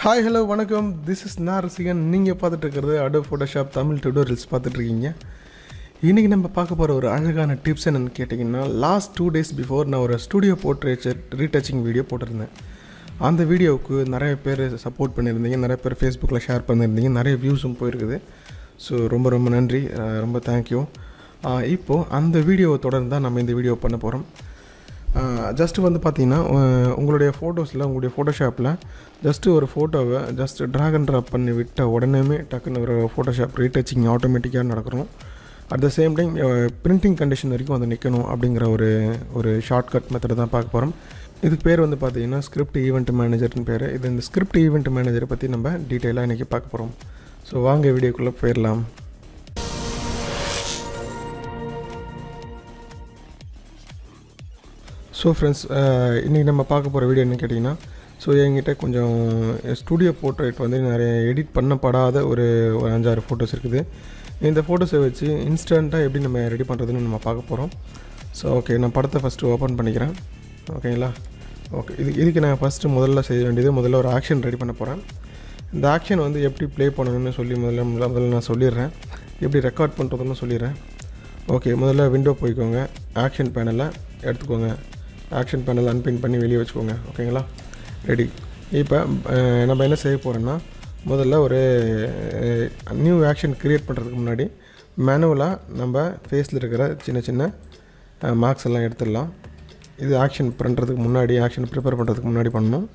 Hi hello வணக்கம், this is Racigan. நீங்கள் பார்த்துட்டு இருக்கிறது Adobe Photoshop தமிழ் டியூட்டோரியல்ஸ் பார்த்துட்ருக்கீங்க. இன்றைக்கி நம்ம பார்க்க போகிற ஒரு அழகான டிப்ஸ் என்னென்னு கேட்டிங்கன்னா, லாஸ்ட் 2 days பிஃபோர் நான் ஒரு ஸ்டூடியோ போர்ட்ரேட் ரீடச்சிங் வீடியோ போட்டிருந்தேன். அந்த வீடியோவுக்கு நிறைய பேர் சப்போர்ட் பண்ணியிருந்தீங்க, நிறைய பேர் ஃபேஸ்புக்கில் ஷேர் பண்ணியிருந்தீங்க, நிறைய வியூஸும் போயிருக்குது. ஸோ ரொம்ப நன்றி, ரொம்ப தேங்க்யூ. இப்போது அந்த வீடியோவை தொடர்ந்து தான் நம்ம இந்த வீடியோ பண்ண போகிறோம். ஜஸ்ட்டு வந்து பார்த்திங்கன்னா, உங்களுடைய ஃபோட்டோஸில் உங்களுடைய ஃபோட்டோஷாப்பில் ஜஸ்ட்டு ஒரு ஃபோட்டோவை ஜஸ்ட்டு ட்ராக் அண்ட் ட்ராப் பண்ணி விட்ட உடனே டக்குன்னு ஒரு ஃபோட்டோஷாப் ரீடச்சிங் ஆட்டோமேட்டிக்காக நடக்கணும். At the same time printing condition வரைக்கும் வந்து நிற்கணும் அப்படிங்கிற ஒரு ஷார்ட்கட் மெத்தட் தான் பார்க்க போகிறோம். இதுக்கு பேர் வந்து பார்த்திங்கன்னா ஸ்கிரிப்ட் ஈவெண்ட் மேனேஜர்னு பேர். இந்த ஸ்கிரிப்ட் ஈவெண்ட் மேனேஜரை பற்றி நம்ம டீட்டெயிலாக இன்றைக்கி பார்க்க போகிறோம். ஸோ வாங்க வீடியோக்குள்ளே போயிடலாம். ஸோ ஃப்ரெண்ட்ஸ், இன்றைக்கி நம்ம பார்க்க போகிற வீடியோ என்ன கேட்டிங்கன்னா, ஸோ என்கிட்ட கொஞ்சம் ஸ்டூடியோ போர்ட்ரேட் வந்து நிறைய எடிட் பண்ணப்படாத ஒரு 5-6 ஃபோட்டோஸ் இருக்குது. இந்த ஃபோட்டோஸை வச்சு இன்ஸ்டண்ட்டாக எப்படி நம்ம ரெடி பண்ணுறதுன்னு நம்ம பார்க்க போகிறோம். ஸோ ஓகே, நான் படத்தை ஃபஸ்ட்டு ஓப்பன் பண்ணிக்கிறேன். ஓகேங்களா? ஓகே, இதுக்கு நான் முதல்ல செய்ய வேண்டியது, முதல்ல ஒரு ஆக்ஷன் ரெடி பண்ண போகிறேன். இந்த ஆக்ஷன் வந்து எப்படி ப்ளே பண்ணணும்னு சொல்லி முதல்ல நான் சொல்லிடுறேன், எப்படி ரெக்கார்ட் பண்ணுறதுன்னு சொல்லிடுறேன். ஓகே, முதல்ல விண்டோ போய்க்கோங்க, ஆக்ஷன் பேனலை எடுத்துக்கோங்க, ஆக்ஷன் பேனல் அன்பின் பண்ணி வெளியே வச்சுக்கோங்க. ஓகேங்களா? ரெடி. இப்போ நம்ம என்ன செய்ய போகிறோன்னா, முதல்ல ஒரு நியூ ஆக்ஷன் க்ரியேட் பண்ணுறதுக்கு முன்னாடி மேனுவலாக நம்ம ஃபேஸில் இருக்கிற சின்ன மார்க்ஸ் எல்லாம் எடுத்துடலாம். இது ஆக்ஷன் பண்ணுறதுக்கு முன்னாடி, ஆக்ஷன் ப்ரிப்பேர் பண்ணுறதுக்கு முன்னாடி பண்ணணும்.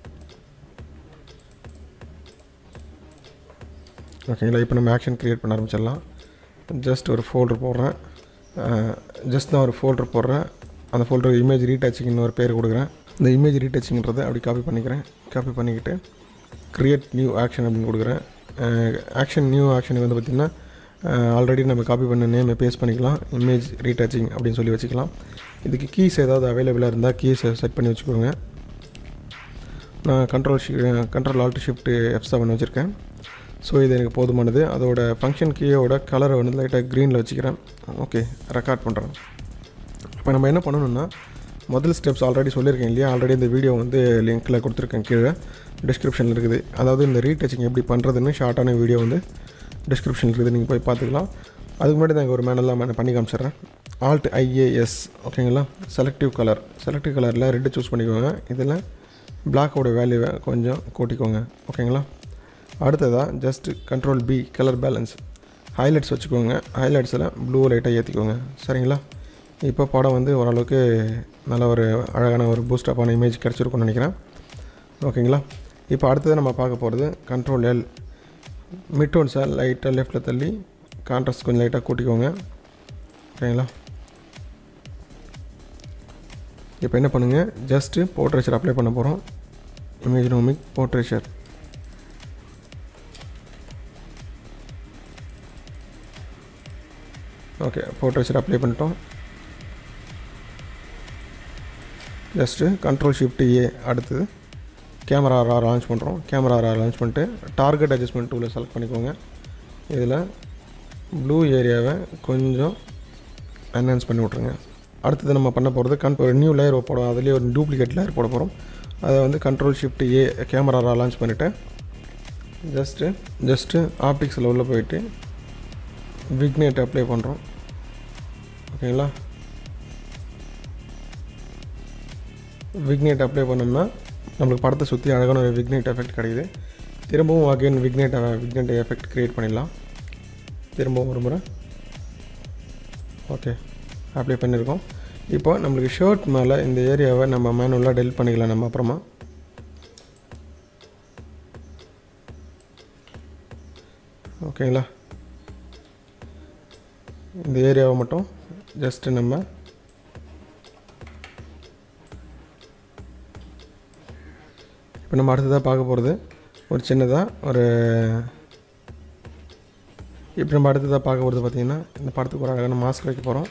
ஓகேங்களா? இப்போ நம்ம ஆக்ஷன் க்ரியேட் பண்ண ஆரம்பிச்சிடலாம். ஜஸ்ட் ஒரு ஃபோல்டர் போடுறேன். நான் ஒரு ஃபோல்டர் போடுறேன். அந்த ஃபோல்டர் இமேஜ் ரீடச்சிங்னு ஒரு பேர் கொடுக்குறேன். இந்த இமேஜ் ரீடச்சிங்கிறத அப்படி காப்பி பண்ணிக்கிட்டு க்ரியேட் நியூ ஆக்ஷன் அப்படின்னு கொடுக்குறேன். நியூ ஆக்ஷனுக்கு வந்து பார்த்திங்கன்னா, ஆல்ரெடி நம்ம காப்பி பண்ண நேமை பேஸ்ட் பண்ணிக்கலாம். இமேஜ் ரீடச்சிங் அப்படின்னு சொல்லி வச்சுக்கலாம். இதுக்கு கீஸ் ஏதாவது அவைலபிளாக இருந்தால் கீஸை செட் பண்ணி வச்சுக்கோங்க. நான் கண்ட்ரோல் ஆல்ட் ஷிஃப்ட் F7 வச்சுருக்கேன். ஸோ இது எனக்கு போதுமானது. அதோட ஃபங்க்ஷன் கீயோட கலரை வந்து லைட்டாக க்ரீனில் வச்சுக்கிறேன். ஓகே, ரெக்கார்ட் பண்ணுறேன். இப்போ நம்ம என்ன பண்ணணும்னா, முதல் ஸ்டெப்ஸ் ஆல்ரெடி சொல்லியிருக்கேன் இல்லையா, ஆல்ரெடி இந்த வீடியோ வந்து லிங்க்கில் கொடுத்துருக்கேன், கீழே டிஸ்கிரிப்ஷனில் இருக்குது. அதாவது இந்த ரீடச்சிங் எப்படி பண்ணுறதுன்னு ஷார்ட்டான வீடியோ வந்து டிஸ்கிரிப்ஷனில் இருக்குது, நீங்கள் போய் பார்த்துக்கலாம். அதுக்கு முன்னாடி நான் ஒரு மேனெல்லாம் பண்ணி காமிச்சிட்றேன். Alt IAS. ஓகேங்களா? செலக்டிவ் கலரில் ரெட்டு சூஸ் பண்ணிக்கோங்க. இதில் பிளாக்கோட வேல்யூவை கொஞ்சம் கூட்டிக்கோங்க. ஓகேங்களா? அடுத்ததாக just Ctrl B colour balance, highlights வச்சுக்கோங்க. ஹைலைட்ஸில் ப்ளூ லைட்டாக ஏற்றிக்கோங்க. சரிங்களா? இப்போ படம் வந்து ஓரளவுக்கு நல்ல ஒரு அழகான ஒரு பூஸ்டப்பான இமேஜ் கிடச்சிருக்குன்னு நினைக்கிறேன். ஓகேங்களா? இப்போ அடுத்தது நம்ம பார்க்க போகிறது Ctrl L, மிட்டோன்ஸை லைட்டாக லெஃப்ட்டில் தள்ளி கான்ட்ராஸ்ட் கொஞ்சம் லைட்டாக கூட்டிக்கோங்க. ஓகேங்களா? இப்போ என்ன பண்ணுங்கள், ஜஸ்ட்டு போர்ட்ரேச்சர் அப்ளை பண்ண போகிறோம். Imagenomic portraiture. Okay, portraiture apply பண்ணிட்டோம். Just Ctrl Shift A. அடுத்தது கேமரா ஆர் லான்ச் பண்ணுறோம். கேமரா ஆர் லான்ச் பண்ணிட்டு டார்கெட் அட்ஜஸ்ட்மெண்ட் டூலில் செலக்ட் பண்ணிக்கோங்க. இதில் ப்ளூ ஏரியாவை கொஞ்சம் என்ஹான்ஸ் பண்ணி விட்ருங்க. அடுத்தது நம்ம பண்ண போகிறது ஒரு நியூ லேயர் போடும், அதுலேயே ஒரு டூப்ளிகேட் லேயர் போட போகிறோம். அதை வந்து Ctrl Shift A camera R launch பண்ணிவிட்டு ஜஸ்ட்டு ஆப்டிக்ஸில் உள்ளே போயிட்டு விக்னேட் அப்ளை பண்ணுறோம். ஓகேங்களா? விக்னேட் அப்ளை பண்ணோம்னா நம்மளுக்கு படத்தை சுற்றி அழகான ஒரு விக்னேட் எஃபெக்ட் கிடைக்குது. திரும்பவும் அகைன் விக்னேட் எஃபெக்ட் க்ரியேட் பண்ணிடலாம். திரும்பவும் ஒரு முறை. ஓகே, அப்ளை பண்ணியிருக்கோம். இப்போ நம்மளுக்கு ஷர்ட் மேலே இந்த ஏரியாவை நம்ம மேனுவலாக டெலிட் பண்ணிக்கலாம். நம்ம அப்புறமா ஓகேங்களா? இந்த ஏரியாவை மட்டும் ஜஸ்ட்டு நம்ம இப்போ நம்ம அடுத்ததாக பார்க்க போகிறது பார்த்திங்கன்னா, இந்த படத்துக்கு ஒரு அழகான மாஸ்க் வைக்க போகிறோம்.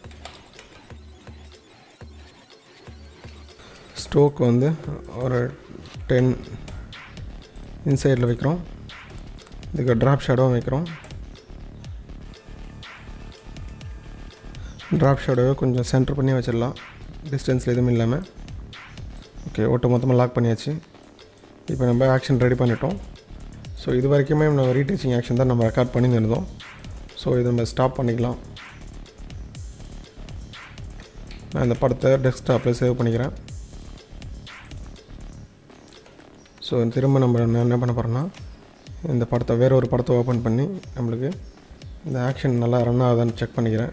ஸ்ட்ரோக் வந்து ஒரு 10 இன்சைடில் வைக்கிறோம். இதுக்கு ட்ராப் ஷேடோவும் வைக்கிறோம். ட்ராப் ஷேடோவை கொஞ்சம் சென்டர் பண்ணி வச்சிடலாம், டிஸ்டன்ஸில் எதுவும் இல்லாமல். ஓகே, ஒட்டு மொத்தமாக லாக் பண்ணியாச்சு. இப்போ நம்ம ஆக்ஷன் ரெடி பண்ணிட்டோம். ஸோ இது வரைக்குமே நம்ம ரீடச்சிங் ஆக்ஷன் தான் நம்ம ரெக்கார்ட் பண்ணியிருந்தோம். ஸோ இதை நம்ம ஸ்டாப் பண்ணிக்கலாம். நான் இந்த படத்தை டெஸ்க்டாப்பில் சேவ் பண்ணிக்கிறேன். ஸோ திரும்ப நான் என்ன பண்ண போகிறேன்னா, இந்த படத்தை வேறு ஒரு படத்தை ஓப்பன் பண்ணி நம்மளுக்கு இந்த ஆக்ஷன் நல்லா ரன் ஆகுதான்னு செக் பண்ணிக்கிறேன்.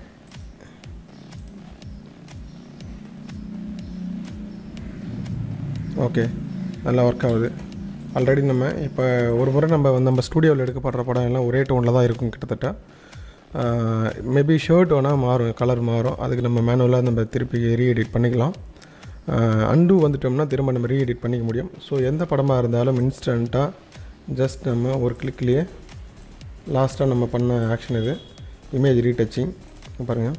ஓகே, நல்லா ஒர்க் ஆகுது. ஆல்ரெடி நம்ம இப்போ ஒரு முறை நம்ம ஸ்டூடியோவில் எடுக்கப்படுற படம் எல்லாம் ஒரே டோனில் தான் இருக்கும் கிட்டத்தட்ட. மேபி ஷர்ட் வேணால் மாறும், கலர் மாறும். அதுக்கு நம்ம மேனுவலாக நம்ம திருப்பி ரீஎடிட் பண்ணிக்கலாம். அண்டு வந்துட்டோம்னா திரும்ப நம்ம ரீஎடிட் பண்ணிக்க முடியும். ஸோ எந்த படமாக இருந்தாலும் இன்ஸ்டண்ட்டாக ஜஸ்ட் நம்ம ஒரு கிளிக்லேயே லாஸ்ட்டாக நம்ம பண்ண ஆக்ஷன் இது இமேஜ் ரீடச்சிங். பாருங்கள்,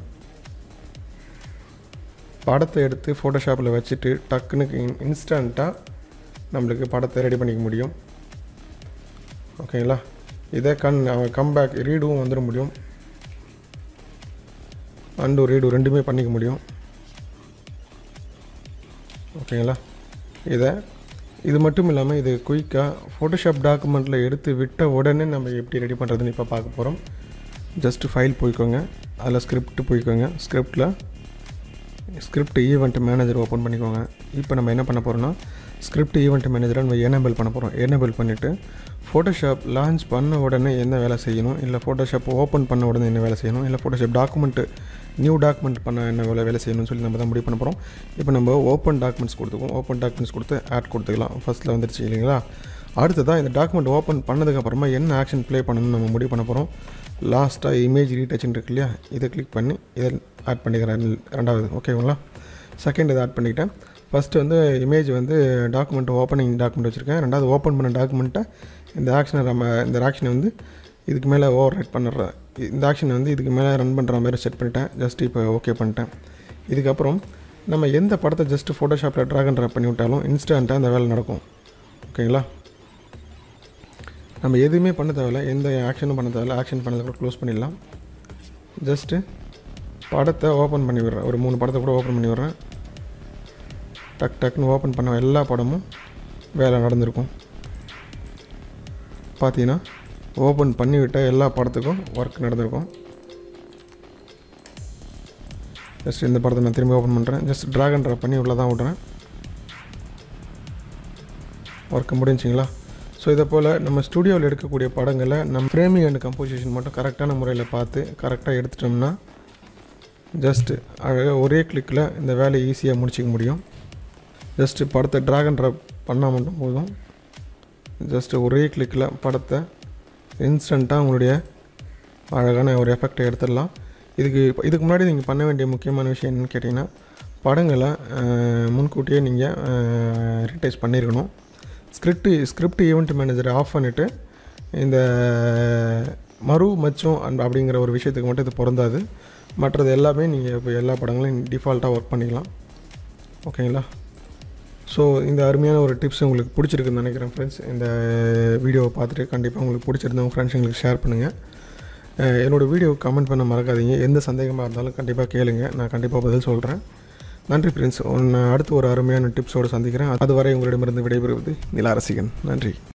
படத்தை எடுத்து ஃபோட்டோஷாப்பில் வச்சுட்டு டக்குன்னு இன்ஸ்டண்ட்டாக நம்மளுக்கு படத்தை ரெடி பண்ணிக்க முடியும். ஓகேங்களா? இதே கம்பேக் ரீடும் வந்துட முடியும். அண்டு ரீடு ரெண்டுமே பண்ணிக்க முடியும். ஓகேங்களா? இது மட்டும் இல்லாமல் இது குயிக்காக ஃபோட்டோஷாப் டாக்குமெண்ட்டில் எடுத்து விட்ட உடனே நம்ம எப்படி ரெடி பண்ணுறதுன்னு இப்போ பார்க்க போகிறோம். ஜஸ்ட்டு ஃபைல் போய்க்கோங்க, அதில் ஸ்கிரிப்ட் போய்க்கோங்க. ஸ்கிரிப்ட் ஈவெண்ட் மேனேஜர் ஓப்பன் பண்ணிக்கோங்க. இப்போ நம்ம என்ன பண்ண போகிறோம்னா, ஸ்கிரிப்ட் ஈவெண்ட் மேனேஜரை நம்ம எனேபிள் பண்ண போகிறோம். எனேபிள் பண்ணிவிட்டு ஃபோட்டோஷாப் லான்ச் பண்ண உடனே என்ன வேலை செய்யணும், இல்லை ஃபோட்டோஷாப் ஓப்பன் பண்ண உடனே என்ன வேலை செய்யணும், இல்லை ஃபோட்டோஷாப் நியூ டாக்குமெண்ட் பண்ண என்ன வேலை செய்யணும்னு சொல்லி நம்ம தான் முடிவு பண்ண போகிறோம். இப்போ நம்ம ஓப்பன் டாக்குமெண்ட்ஸ் கொடுத்துக்குவோம். ஓப்பன் டாக்குமெண்ட்ஸ் கொடுத்து ஆட் கொடுத்துக்கலாம். ஃபஸ்ட்டில் வந்துருச்சு இல்லைங்களா? அடுத்ததான் இந்த டாக்குமெண்ட் ஓப்பன் பண்ணதுக்கப்புறமா என்ன ஆக்ஷன் ப்ளே பண்ணணும்னு நம்ம முடிவு பண்ண போகிறோம். லாஸ்ட்டாக இமேஜ் ரீடச்சிங் இருக்கு இல்லையா, இதை கிளிக் பண்ணி இதை ஆட் பண்ணிக்கிறேன். ரெண்டாவது ஓகேங்களா? செகண்ட் இதை ஆட் பண்ணிக்கிட்டேன். ஃபஸ்ட்டு வந்து இமேஜ் வந்து டாக்குமெண்ட் ஓப்பனிங் டாக்குமெண்ட் வச்சுருக்கேன். ரெண்டாவது ஓப்பன் பண்ண டாக்குமெண்ட்டை இந்த ஆக்ஷனை வந்து இதுக்கு மேலே ஓவர் ரைட் பண்ணுறேன். இந்த ஆக்ஷனை வந்து இதுக்கு மேலே ரன் பண்ணுற மாதிரி செட் பண்ணிட்டேன். ஜஸ்ட் இப்போ ஓகே பண்ணிட்டேன். இதுக்கப்புறம் நம்ம எந்த படத்தை ஜஸ்ட்டு ஃபோட்டோஷாப்பில் ட்ராக் அண்ட் ட்ராப் பண்ணி விட்டாலும் இன்ஸ்டண்ட்டாக அந்த வேலை நடக்கும். ஓகேங்களா? நம்ம எதுவுமே பண்ண தேவையில்ல, எந்த ஆக்ஷனும் பண்ண தேவையில்ல. ஆக்ஷன் பண்ணதை கூட க்ளோஸ் பண்ணிடலாம். ஜஸ்ட்டு படத்தை ஓப்பன் பண்ணி விடுறேன். ஒரு 3 படத்தை கூட ஓப்பன் பண்ணி விடுறேன். டக்குன்னு ஓப்பன் பண்ண எல்லா படமும் வேலை நடந்திருக்கும். பார்த்தீங்கன்னா ஓப்பன் பண்ணிவிட்ட எல்லா படத்துக்கும் ஒர்க் நடந்திருக்கும். ஜஸ்ட் இந்த படத்தை நான் திரும்பி ஓப்பன் பண்ணுறேன். ஜஸ்ட் ட்ராக் அண்ட் ட்ராப் பண்ணி உள்ளே தான் விட்றேன். ஒர்க்கு முடிஞ்சிங்களா? ஸோ இதை போல் நம்ம ஸ்டூடியோவில் எடுக்கக்கூடிய படங்களை நம்ம ஃப்ரேமிங் அண்ட் கம்போசிஷன் மட்டும் கரெக்டான முறையில் பார்த்து கரெக்டாக எடுத்துட்டோம்னா ஜஸ்ட்டு அழகாக ஒரே கிளிக்கில் இந்த வேலையை ஈஸியாக முடிச்சிக்க முடியும். ஜஸ்ட்டு படத்தை ட்ராக் அண்ட் ட்ராப் பண்ணால் மட்டும் போதும். ஜஸ்ட்டு ஒரே கிளிக்கில் படத்தை இன்ஸ்டண்ட்டாக உங்களுடைய அழகான ஒரு எஃபெக்டை எடுத்துடலாம். இதுக்கு முன்னாடி நீங்கள் பண்ண வேண்டிய முக்கியமான விஷயம் என்னென்னு கேட்டிங்கன்னா, படங்களை முன்கூட்டியே நீங்கள் ரீடைஸ் பண்ணியிருக்கணும். ஸ்கிரிப்ட் ஈவெண்ட் மேனேஜரை ஆஃப் பண்ணிவிட்டு இந்த மச்சம் அப்படிங்கிற ஒரு விஷயத்துக்கு மட்டும் இது பொருந்தாது. மற்றது எல்லாமே நீங்கள் இப்போ எல்லா படங்களையும் டிஃபால்ட்டாக ஒர்க் பண்ணிக்கலாம். ஓகேங்களா? ஸோ இந்த அருமையான ஒரு டிப்ஸ் உங்களுக்கு பிடிச்சிருக்குன்னு நினைக்கிறேன் ஃப்ரெண்ட்ஸ். இந்த வீடியோவை பார்த்துட்டு கண்டிப்பாக உங்களுக்கு பிடிச்சிருந்தா உங்கள் ஃப்ரெண்ட்ஸ் எங்களுக்கு ஷேர் பண்ணுங்கள். என்னோடய வீடியோவுக்கு கமெண்ட் பண்ண மறக்காதீங்க. எந்த சந்தேகமாக இருந்தாலும் கண்டிப்பாக கேளுங்க, நான் கண்டிப்பாக பதில் சொல்கிறேன். நன்றி ஃப்ரெண்ட்ஸ். அடுத்து ஒரு அருமையான டிப்ஸோடு சந்திக்கிறேன். அதுவரை உங்களிடமிருந்து விடைபெறுவது நிலா ரசிகன். நன்றி.